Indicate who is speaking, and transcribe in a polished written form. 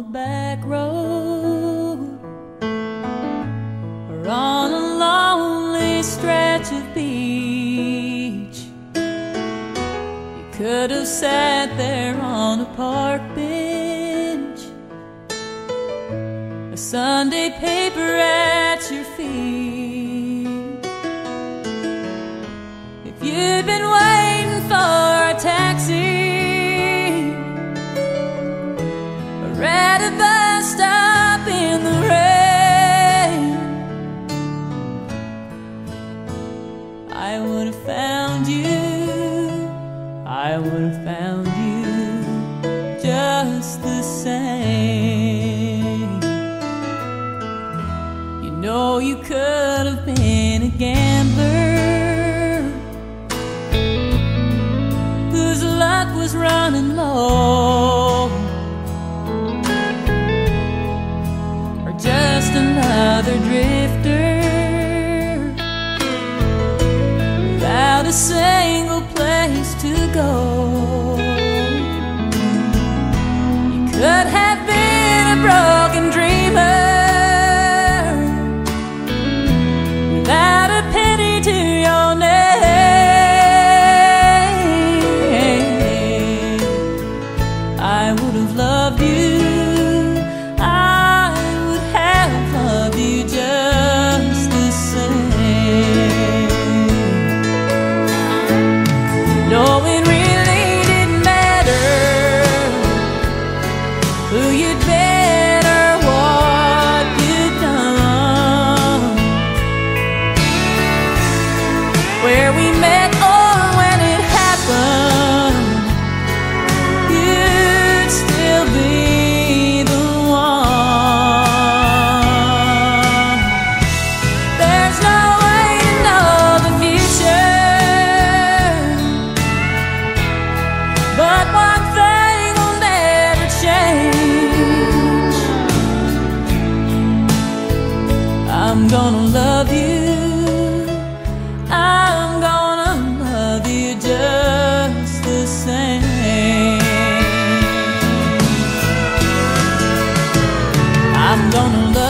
Speaker 1: a back road or on a lonely stretch of beach. You could have sat there on a park bench, a Sunday paper at your feet. If you'd been waiting for a taxi or at a bus stop in the rain, I would have found you, I would have found you just the same. You know you could have been a gambler whose luck was running low, or just another drifter without a single place to go. You could have been a broken dreamer without a penny to your name. I would have loved you, I would have loved you just the same. No, it really didn't matter who you'd been or what you'd done, where we met or when it happened, you'd still be the one. There's no way to know the future, but one thing will never change. I'm gonna love you, I'm gonna love you just the same. I'm gonna love